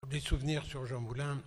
Des souvenirs sur Jean Moulin.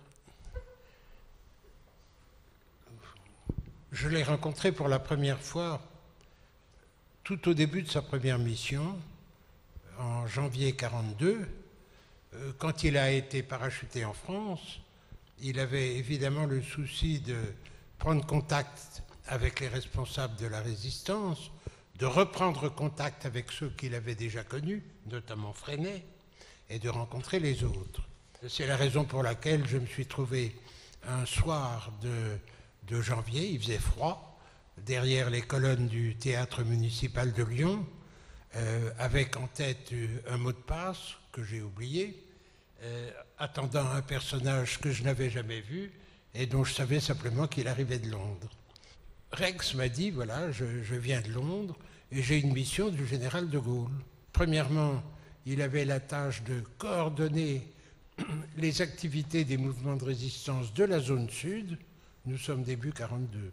Je l'ai rencontré pour la première fois tout au début de sa première mission, en janvier 1942, quand il a été parachuté en France. Il avait évidemment le souci de prendre contact avec les responsables de la résistance, de reprendre contact avec ceux qu'il avait déjà connus, notamment Freinet, et de rencontrer les autres. C'est la raison pour laquelle je me suis trouvé un soir de janvier, il faisait froid, derrière les colonnes du théâtre municipal de Lyon, avec en tête un mot de passe que j'ai oublié, attendant un personnage que je n'avais jamais vu et dont je savais simplement qu'il arrivait de Londres. Rex m'a dit, voilà, je viens de Londres et j'ai une mission du général de Gaulle. Premièrement, il avait la tâche de coordonner les activités des mouvements de résistance de la zone sud, nous sommes début 1942.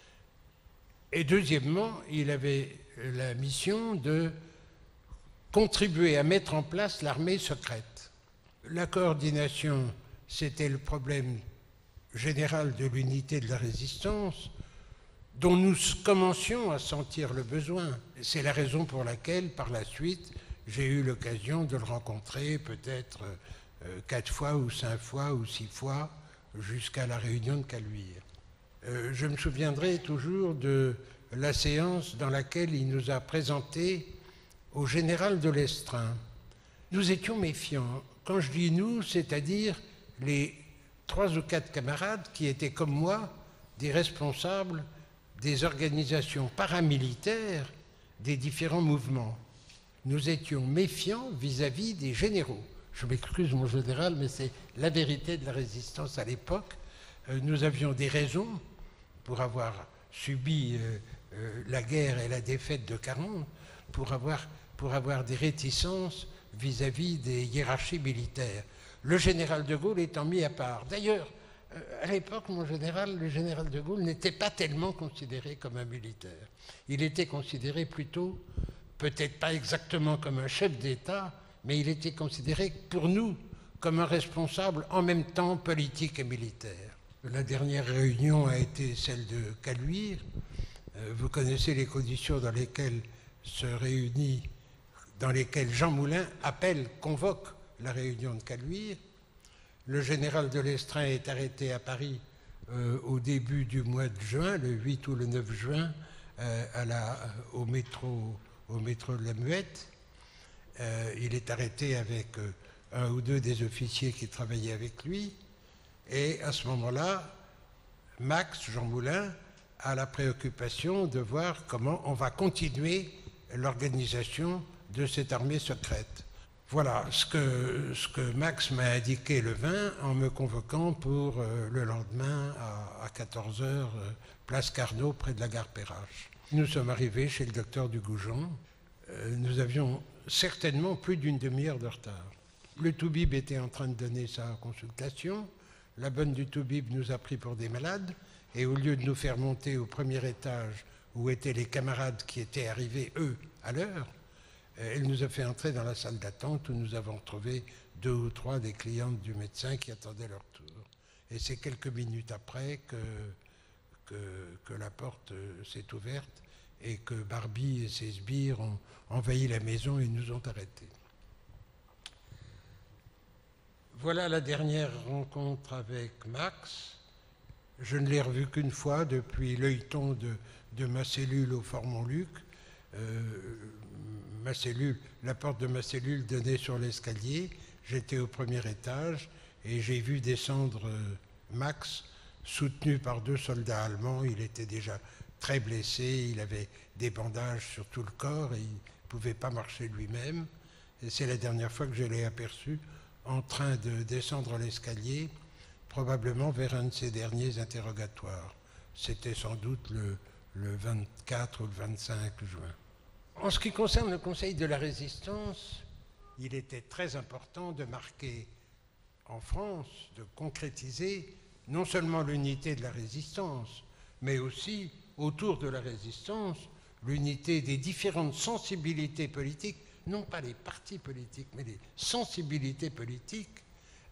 Et deuxièmement, il avait la mission de contribuer à mettre en place l'armée secrète. La coordination, c'était le problème général de l'unité de la résistance, dont nous commencions à sentir le besoin. C'est la raison pour laquelle, par la suite, j'ai eu l'occasion de le rencontrer peut-être 4 fois ou 5 fois ou 6 fois jusqu'à la réunion de Caluire. Je me souviendrai toujours de la séance dans laquelle il nous a présenté au général de Lestrin. Nous étions méfiants. Quand je dis nous, c'est-à-dire les 3 ou 4 camarades qui étaient comme moi des responsables des organisations paramilitaires des différents mouvements. Nous étions méfiants vis-à-vis des généraux. Je m'excuse mon général, mais c'est la vérité de la résistance à l'époque. Nous avions des raisons pour avoir subi la guerre et la défaite de 1940, pour avoir des réticences vis-à-vis des hiérarchies militaires. Le général de Gaulle étant mis à part. D'ailleurs, à l'époque, le général de Gaulle n'était pas tellement considéré comme un militaire. Il était considéré plutôt, peut-être pas exactement comme un chef d'État, mais il était considéré pour nous comme un responsable en même temps politique et militaire. La dernière réunion a été celle de Caluire. Vous connaissez les conditions dans lesquelles se réunit, dans lesquelles Jean Moulin convoque la réunion de Caluire. Le général de Lestrin est arrêté à Paris au début du mois de juin, le 8 ou le 9 juin, au métro de la Muette. Il est arrêté avec un ou deux des officiers qui travaillaient avec lui. Et à ce moment-là, Jean Moulin, a la préoccupation de voir comment on va continuer l'organisation de cette armée secrète. Voilà ce que Max m'a indiqué le 20 en me convoquant pour le lendemain à 14h, place Carnot, près de la gare Perrache. Nous sommes arrivés chez le docteur Dugoujon. Nous avions certainement plus d'une demi-heure de retard. Le toubib était en train de donner sa consultation. La bonne du toubib nous a pris pour des malades et au lieu de nous faire monter au premier étage où étaient les camarades qui étaient arrivés, eux, à l'heure, elle nous a fait entrer dans la salle d'attente où nous avons trouvé 2 ou 3 des clientes du médecin qui attendaient leur tour. Et c'est quelques minutes après que la porte s'est ouverte et que Barbie et ses sbires ont envahi la maison et nous ont arrêtés. Voilà la dernière rencontre avec Max. Je ne l'ai revu qu'une fois depuis l'œilleton de ma cellule au Fort Montluc. La porte de ma cellule donnait sur l'escalier. J'étais au premier étage et j'ai vu descendre Max, soutenu par 2 soldats allemands. Il était déjà très blessé, il avait des bandages sur tout le corps et il ne pouvait pas marcher lui-même. Et c'est la dernière fois que je l'ai aperçu en train de descendre l'escalier, probablement vers un de ces derniers interrogatoires. C'était sans doute le 24 ou le 25 juin. En ce qui concerne le Conseil de la Résistance, il était très important de marquer en France, de concrétiser non seulement l'unité de la résistance, mais aussi, autour de la résistance, l'unité des différentes sensibilités politiques, non pas les partis politiques, mais les sensibilités politiques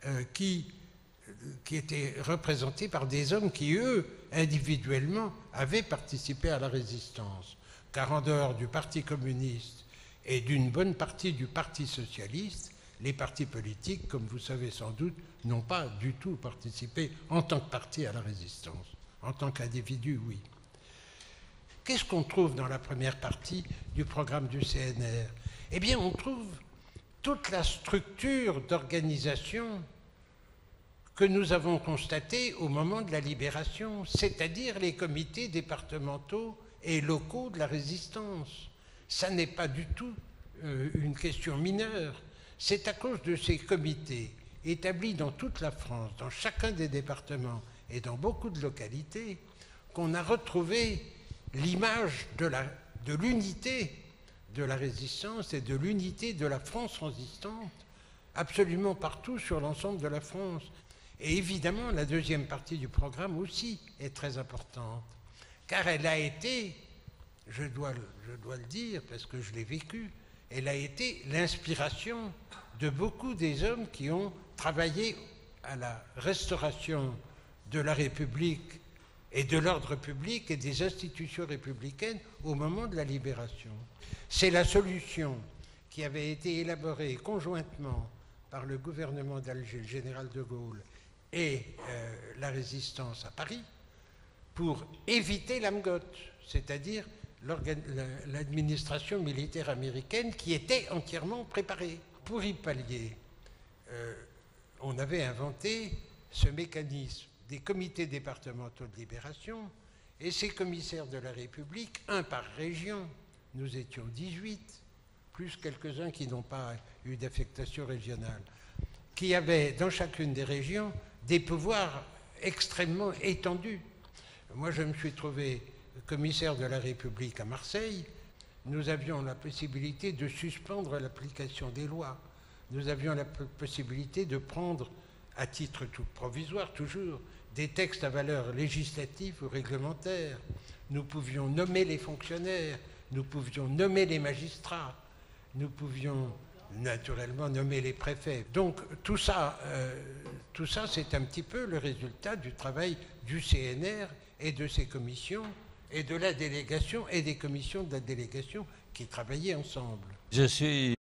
qui étaient représentés par des hommes qui, eux, individuellement, avaient participé à la résistance. Car en dehors du Parti communiste et d'une bonne partie du Parti socialiste, les partis politiques, comme vous savez sans doute, n'ont pas du tout participé en tant que parti à la résistance. En tant qu'individu, oui. Qu'est-ce qu'on trouve dans la première partie du programme du CNR? Eh bien, on trouve toute la structure d'organisation que nous avons constatée au moment de la libération, c'est-à-dire les comités départementaux et locaux de la résistance. Ça n'est pas du tout une question mineure. C'est à cause de ces comités établis dans toute la France, dans chacun des départements et dans beaucoup de localités, qu'on a retrouvé l'image de l'unité de la résistance et de l'unité de la France résistante, absolument partout sur l'ensemble de la France. Et évidemment, la deuxième partie du programme aussi est très importante, car elle a été, je dois le dire parce que je l'ai vécu, elle a été l'inspiration de beaucoup des hommes qui ont travaillé à la restauration de la République et de l'ordre public et des institutions républicaines au moment de la libération. C'est la solution qui avait été élaborée conjointement par le gouvernement d'Alger, le général de Gaulle, et la résistance à Paris, pour éviter l'AMGOT, c'est-à-dire l'administration militaire américaine qui était entièrement préparée. Pour y pallier, on avait inventé ce mécanisme des comités départementaux de libération, et ces commissaires de la République, un par région, nous étions 18, plus quelques-uns qui n'ont pas eu d'affectation régionale, qui avaient dans chacune des régions des pouvoirs extrêmement étendus. Moi, je me suis trouvé commissaire de la République à Marseille. Nous avions la possibilité de suspendre l'application des lois. Nous avions la possibilité de prendre, à titre tout provisoire toujours, des textes à valeur législative ou réglementaire. Nous pouvions nommer les fonctionnaires, nous pouvions nommer les magistrats, nous pouvions naturellement nommer les préfets. Donc tout ça, c'est un petit peu le résultat du travail du CNR et de ses commissions et de la délégation et des commissions de la délégation qui travaillaient ensemble. Je suis